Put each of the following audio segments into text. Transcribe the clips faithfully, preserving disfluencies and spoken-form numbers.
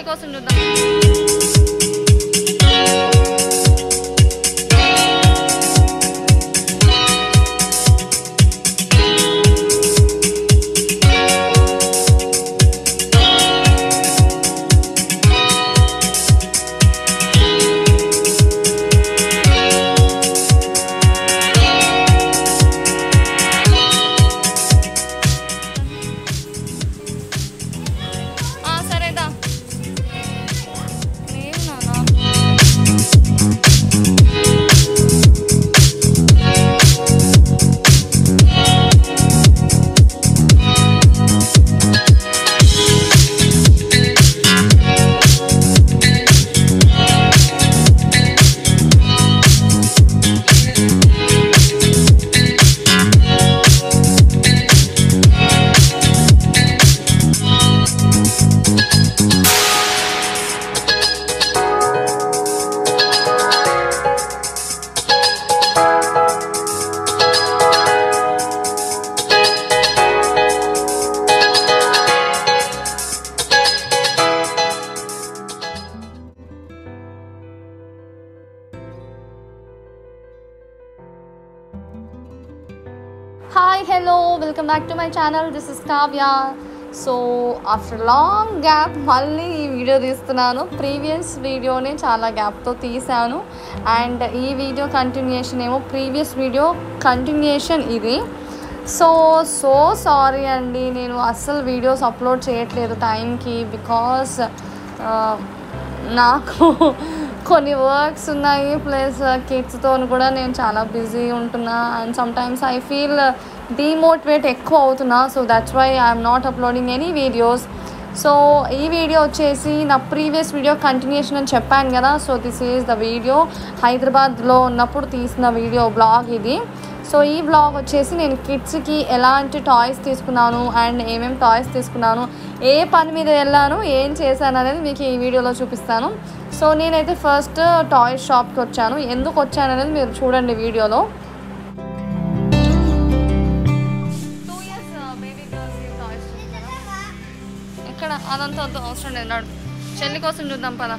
కోసం చూద్దాం. Hi, hello, welcome back to my channel. This is Kavya. So after long gap మళ్ళీ ఈ video తీస్తున్నాను. ప్రీవియస్ వీడియోనే చాలా గ్యాప్తో తీసాను అండ్ ఈ వీడియో కంటిన్యూషన్ ఏమో ప్రీవియస్ వీడియో కంటిన్యూషన్ ఇది. సో సో సారీ అండి, నేను అస్సలు వీడియోస్ అప్లోడ్ చేయట్లేదు టైంకి. బికాస్ నాకు కొన్ని వర్క్స్ ఉన్నాయి, ప్లస్ కిడ్స్తో కూడా నేను చాలా బిజీ ఉంటున్నా and sometimes I feel demotivate ఎక్కువ అవుతున్నా. So that's why I'm not uploading any videos. So ఈ వీడియో వచ్చేసి నా ప్రీవియస్ వీడియో కంటిన్యూషన్ అని చెప్పాను కదా. So this is the video, హైదరాబాద్లో ఉన్నప్పుడు తీసిన వీడియో బ్లాగ్ ఇది. సో ఈ బ్లాగ్ వచ్చేసి నేను కిడ్స్కి ఎలాంటి టాయ్స్ తీసుకున్నాను అండ్ ఏమేమి టాయ్స్ తీసుకున్నాను, ఏ పని మీద వెళ్ళాను, ఏం చేశాను అనేది మీకు ఈ వీడియోలో చూపిస్తాను. సో నేనైతే ఫస్ట్ టాయ్ షాప్కి వచ్చాను. ఎందుకు వచ్చాను అనేది మీరు చూడండి వీడియోలో. Two years baby girls toys ఎక్కడ అదంతా వద్దు, అవసరం లేదు, నాడు చెల్లి కోసం చూద్దాం పద.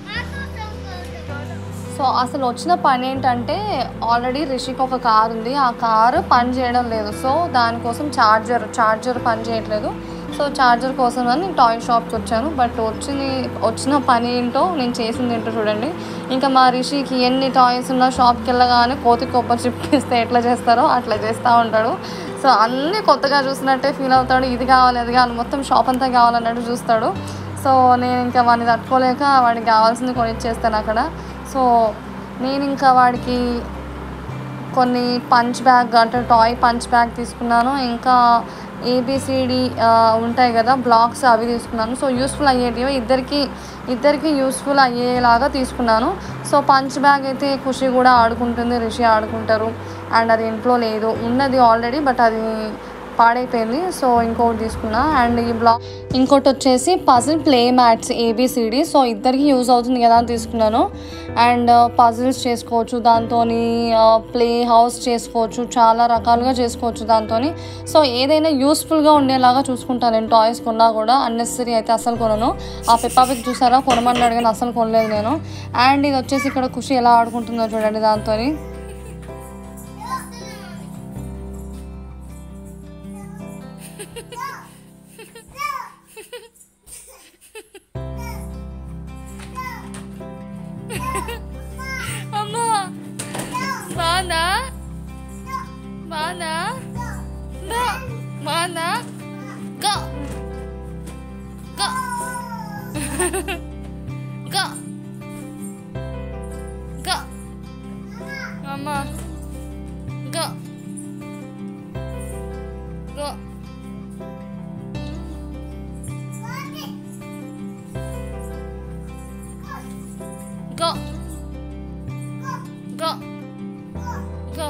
సో అసలు వచ్చిన పని ఏంటంటే, ఆల్రెడీ రిషికి ఒక కార్ ఉంది, ఆ కారు పని చేయడం లేదు. సో దానికోసం ఛార్జర్ ఛార్జర్ పని చేయట్లేదు. సో ఛార్జర్ కోసం అని నేను టాయ్ షాప్కి వచ్చాను. బట్ వచ్చింది వచ్చిన పని ఏంటో, నేను చేసింది ఏంటో చూడండి. ఇంకా మా రిషికి ఎన్ని టాయ్స్ ఉన్నా షాప్కి వెళ్ళగానే కోతి కొబ్బరి చిప్పిస్తే ఎట్లా చేస్తారో అట్లా చేస్తూ ఉంటాడు. సో అన్నీ కొత్తగా చూసినట్టే ఫీల్ అవుతాడు. ఇది కావాలి, అది కావాలి, మొత్తం షాప్ అంతా కావాలన్నట్టు చూస్తాడు. సో నేను ఇంకా వాడిని తట్టుకోలేక వాడికి కావాల్సింది కొనిచ్చేస్తాను అక్కడ. సో నేను ఇంకా వాడికి కొన్ని పంచ్ బ్యాగ్ అంటే టాయ్ పంచ్ బ్యాగ్ తీసుకున్నాను. ఇంకా ఏబిసిడి ఉంటాయి కదా బ్లాక్స్, అవి తీసుకున్నాను. సో యూస్ఫుల్ అయ్యేటివి, ఇద్దరికి ఇద్దరికి యూస్ఫుల్ అయ్యేలాగా తీసుకున్నాను. సో పంచ్ బ్యాగ్ అయితే ఖుషి కూడా ఆడుకుంటుంది, రిషి ఆడుకుంటారు. అండ్ అది ఇంట్లో లేదు, ఉన్నది ఆల్రెడీ బట్ అది పాడైపోయింది. సో ఇంకోటి తీసుకున్నా. అండ్ ఈ బ్లాక్ ఇంకోటి వచ్చేసి puzzle play mats ABCD. So ఇద్దరికి యూజ్ అవుతుంది కదా అని తీసుకున్నాను. అండ్ పజిల్స్ చేసుకోవచ్చు దాంతో, ప్లే హౌస్ చేసుకోవచ్చు, చాలా రకాలుగా చేసుకోవచ్చు దాంతో. సో ఏదైనా యూస్ఫుల్గా ఉండేలాగా చూసుకుంటాను నేను. టాయ్స్ కొన్నా కూడా అన్నెసరీ అయితే అసలు కొనను. ఆ పెప్పా పిక్ చూసారా, కొనమన్నాడు కానీ అసలు కొనలేదు నేను. అండ్ ఇది వచ్చేసి ఇక్కడ ఖుషి ఎలా ఆడుకుంటుందో చూడండి దాంతో. అమ్మా బానా బానా బానా గా గా గా గా అమ్మా గా గా go go go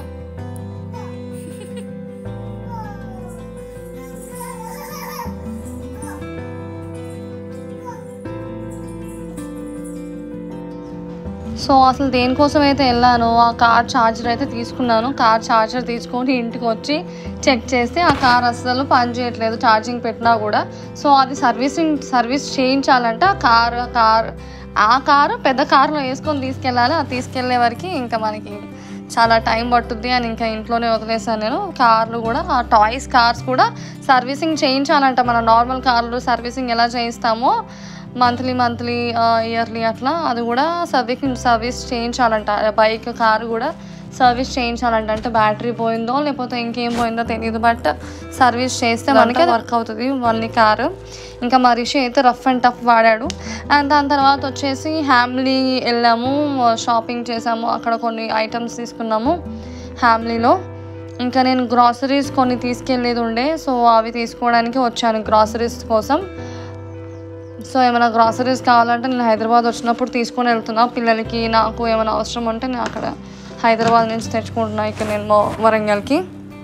సో అసలు దేనికోసం అయితే వెళ్ళానో ఆ కార్ ఛార్జర్ అయితే తీసుకున్నాను. కార్ ఛార్జర్ తీసుకొని ఇంటికి వచ్చి చెక్ చేస్తే ఆ కార్ అసలు పని చేయట్లేదు ఛార్జింగ్ పెట్టినా కూడా. సో అది సర్వీసింగ్ సర్వీస్ చేయించాలంటే ఆ కార్ కార్ ఆ కారు పెద్ద కారులో వేసుకొని తీసుకెళ్ళాలి. అది తీసుకెళ్లే వరకు ఇంకా మనకి చాలా టైం పట్టుద్ది అని ఇంకా ఇంట్లోనే వదిలేసాను నేను. కార్లు కూడా ఆ టాయ్స్ కార్స్ కూడా సర్వీసింగ్ చేయించాలంట. మన నార్మల్ కార్లు సర్వీసింగ్ ఎలా చేయిస్తామో మంత్లీ మంత్లీ ఇయర్లీ అట్లా అది కూడా సర్వీసింగ్ సర్వీస్ చేయించాలంట. బైక్ కారు కూడా సర్వీస్ చేయించాలంట. అంటే బ్యాటరీ పోయిందో లేకపోతే ఇంకేం పోయిందో తెలియదు, బట్ సర్వీస్ చేస్తే మనకి వర్క్ అవుతుంది మళ్ళీ కారు. ఇంకా మా రిషి అయితే రఫ్ అండ్ టఫ్ వాడాడు. అండ్ దాని తర్వాత వచ్చేసి హ్యామ్లీ వెళ్ళాము, షాపింగ్ చేసాము, అక్కడ కొన్ని ఐటమ్స్ తీసుకున్నాము హ్యామ్లీలో. ఇంకా నేను గ్రాసరీస్ కొన్ని తీసుకెళ్ళేది ఉండే, సో అవి తీసుకోవడానికి వచ్చాను గ్రాసరీస్ కోసం. సో ఏమైనా గ్రాసరీస్ కావాలంటే నేను హైదరాబాద్ వచ్చినప్పుడు తీసుకొని వెళ్తున్నా. పిల్లలకి నాకు ఏమైనా అవసరం ఉంటే నేను అక్కడ హైదరాబాద్ నుంచి తెచ్చుకుంటున్నా ఇక్కడ నేను వరంగల్కి.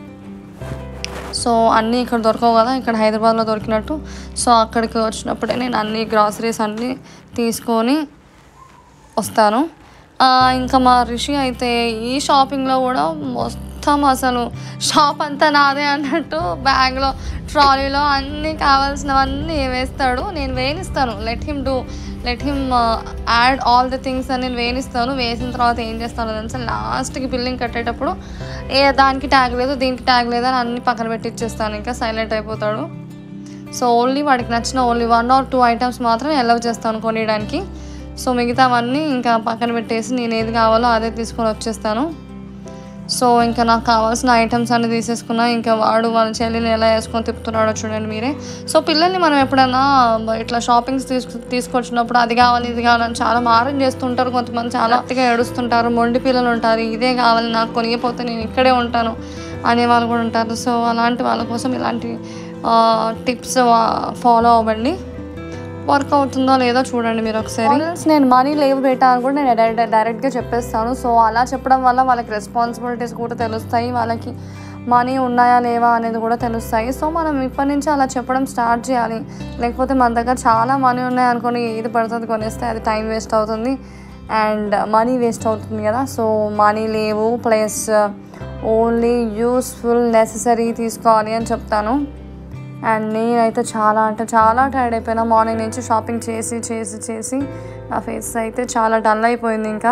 సో అన్నీ ఇక్కడ దొరకవు కదా ఇక్కడ హైదరాబాద్లో దొరికినట్టు. సో అక్కడికి వచ్చినప్పుడే నేను అన్ని గ్రాసరీస్ అన్నీ తీసుకొని వస్తాను. ఇంకా మా రిషి అయితే ఈ షాపింగ్లో కూడా మొత్తం అసలు షాప్ అంతా నాదే అన్నట్టు బ్యాగ్లో ట్రాలీలో అన్నీ కావాల్సినవన్నీ వేస్తాడు. నేను వేనిస్తాను, let him do let him add all the things అని నేను వేనిస్తాను. వేసిన తర్వాత ఏం చేస్తాను తెలుసా, లాస్ట్కి బిల్లింగ్ కట్టేటప్పుడు ఏ దానికి ట్యాగ్ లేదు దీనికి ట్యాగ్ లేదు అని అన్ని పక్కన పెట్టి ఇచ్చేస్తాను. ఇంకా సైలెంట్ అయిపోతాడు. సో ఓన్లీ వాడికి నచ్చిన only one or two items మాత్రం అలౌ చేస్తాను కొనియడానికి. సో మిగతావన్నీ ఇంకా పక్కన పెట్టేసి నేను ఏది కావాలో అదే తీసుకొని వచ్చేస్తాను. సో ఇంకా నాకు కావాల్సిన ఐటమ్స్ అన్నీ తీసేసుకున్నా. ఇంకా వాడు వాళ్ళ చెల్లిని ఎలా వేసుకొని తిప్పుతున్నాడో చూడండి మీరే. సో పిల్లల్ని మనం ఎప్పుడైనా ఇట్లా షాపింగ్స్ తీసుకు తీసుకొచ్చినప్పుడు అది కావాలి ఇది కావాలని చాలా మారం చేస్తుంటారు. కొంతమంది చాలా అతిగా ఏడుస్తుంటారు, మొండి పిల్లలు ఉంటారు, ఇదే కావాలి నాకు కొనియకపోతే నేను ఇక్కడే ఉంటాను అనే వాళ్ళు కూడా ఉంటారు. సో అలాంటి వాళ్ళ కోసం ఇలాంటి టిప్స్ ఫాలో అవ్వండి. వర్క్ అవుతుందో లేదో చూడండి మీరు ఒకసారి. నేను మనీ లేవు బేటా అని కూడా నేను డైరెక్ట్ డైరెక్ట్గా చెప్పేస్తాను. సో అలా చెప్పడం వల్ల వాళ్ళకి రెస్పాన్సిబిలిటీస్ కూడా తెలుస్తాయి, వాళ్ళకి మనీ ఉన్నాయా లేవా అనేది కూడా తెలుస్తాయి. సో మనం ఇప్పటి నుంచి అలా చెప్పడం స్టార్ట్ చేయాలి. లేకపోతే మన దగ్గర చాలా మనీ ఉన్నాయి అనుకొని ఏది పడుతుంది కొనేస్తే అది టైం వేస్ట్ అవుతుంది అండ్ మనీ వేస్ట్ అవుతుంది కదా. సో మనీ లేవు ప్లస్ ఓన్లీ యూస్ఫుల్ నెససరీ తీసుకోవాలి అని చెప్తాను. అండ్ నేనైతే చాలా అంటే చాలా టైర్డ్ అయిపోయినా మార్నింగ్ నుంచి షాపింగ్ చేసి చేసి చేసి నా ఫేస్ అయితే చాలా డల్ అయిపోయింది ఇంకా.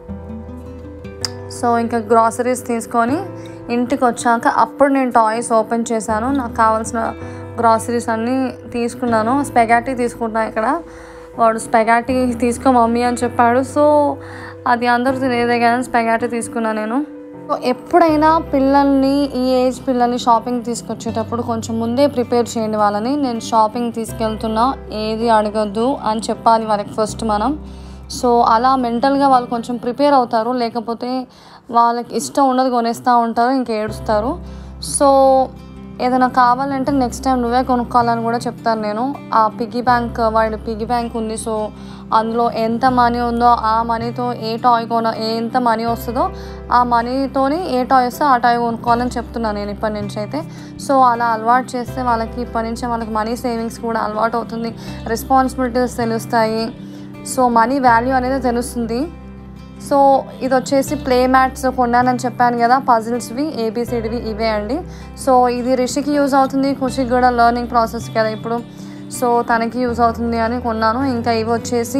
సో ఇంకా గ్రాసరీస్ తీసుకొని ఇంటికి వచ్చాక అప్పుడు నేను టాయ్స్ ఓపెన్ చేశాను. నాకు కావాల్సిన గ్రాసరీస్ అన్నీ తీసుకున్నాను. స్పెగాటీ తీసుకుంటున్నాను ఇక్కడ. వాడు స్పెగాటీ తీసుకో మమ్మీ అని చెప్పాడు. సో అది అందరూ తినేదే కానీ స్పెగాటీ తీసుకున్నాను నేను. సో ఎప్పుడైనా పిల్లల్ని ఈ ఏజ్ పిల్లల్ని షాపింగ్ తీసుకొచ్చేటప్పుడు కొంచెం ముందే ప్రిపేర్ చేయండి వాళ్ళని. నేను షాపింగ్ తీసుకెళ్తున్నా ఏది అడగద్దు అని చెప్పాలి వాళ్ళకి ఫస్ట్ మనం. సో అలా మెంటల్గా వాళ్ళు కొంచెం ప్రిపేర్ అవుతారు. లేకపోతే వాళ్ళకి ఇష్టం ఉండదు కొనేస్తూ ఉంటారు, ఇంక ఏడుస్తారు. సో ఏదైనా కావాలంటే నెక్స్ట్ టైం నువ్వే కొనుక్కోవాలని కూడా చెప్తాను నేను. ఆ పిగ్గీ బ్యాంక్ వాడి పిగ్గీ బ్యాంక్ ఉంది. సో అందులో ఎంత మనీ ఉందో ఆ మనీతో ఏ టాయ్ కొన ఎంత మనీ వస్తుందో ఆ మనీతోని ఏ టాయ్ వస్తే ఆ టాయ్ కొనుక్కోవాలని చెప్తున్నాను నేను ఇప్పటి నుంచి అయితే. సో అలా అలవాటు చేస్తే వాళ్ళకి ఇప్పటి నుంచే వాళ్ళకి మనీ సేవింగ్స్ కూడా అలవాటు అవుతుంది, రెస్పాన్సిబిలిటీస్ తెలుస్తాయి. సో మనీ వాల్యూ అనేది తెలుస్తుంది. సో ఇది వచ్చేసి ప్లే మ్యాట్స్ కొన్నానని చెప్పాను కదా, పజిల్స్వి ఏబిసిడివి ఇవే అండి. సో ఇది రిషికి యూజ్ అవుతుంది, ఖుషికి కూడా లెర్నింగ్ ప్రాసెస్ కదా ఇప్పుడు. సో తనకి యూజ్ అవుతుంది అని కొన్నాను. ఇంకా ఇవి వచ్చేసి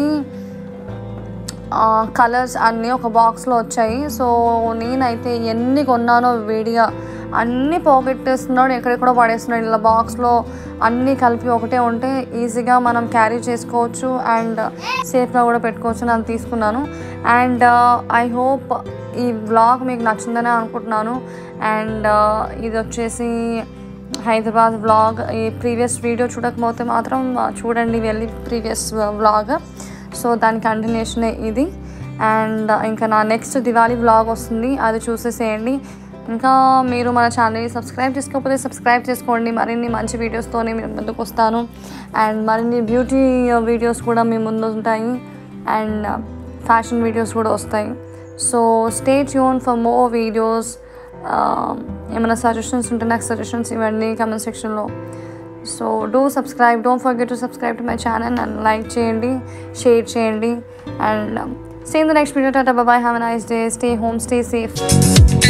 కలర్స్ అన్నీ ఒక బాక్స్లో వచ్చాయి. సో నేనైతే ఎన్ని కొన్నానో విడిగా అన్నీ పోగొట్టేస్తున్నాడు, ఎక్కడెక్కడో పడేస్తున్నాడు. ఇలా బాక్స్లో అన్నీ కలిపి ఒకటే ఉంటే ఈజీగా మనం క్యారీ చేసుకోవచ్చు అండ్ సేఫ్గా కూడా పెట్టుకోవచ్చు అని తీసుకున్నాను. అండ్ ఐ హోప్ ఈ వ్లాగ్ మీకు నచ్చిందని అనుకుంటున్నాను. అండ్ ఇది వచ్చేసి హైదరాబాద్ వ్లాగ్. ఈ ప్రీవియస్ వీడియో చూడకపోతే మాత్రం చూడండి వెళ్ళి ప్రీవియస్ వ్లాగ్. సో దాని కంటిన్యూషనే ఇది. అండ్ ఇంకా నా నెక్స్ట్ దివాళీ వ్లాగ్ వస్తుంది, అది చూసేసేయండి. ఇంకా మీరు మన ఛానల్ని సబ్స్క్రైబ్ చేసుకోకపోతే సబ్స్క్రైబ్ చేసుకోండి. మరిన్ని మంచి వీడియోస్తోనే మీ ముందుకు వస్తాను అండ్ మరిన్ని బ్యూటీ వీడియోస్ కూడా మీ ముందు ఉంటాయి అండ్ ఫ్యాషన్ వీడియోస్ కూడా వస్తాయి. So stay tune for more videos. ఏమైనా సజెషన్స్ ఉంటే నాకు సజెషన్స్ ఇవ్వండి కామెంట్ సెక్షన్లో. So do subscribe, don't forget to subscribe to my channel and like చేయండి, షేర్ చేయండి and See you in the next video. Tata, bye bye. Have a nice day. Stay home, stay safe.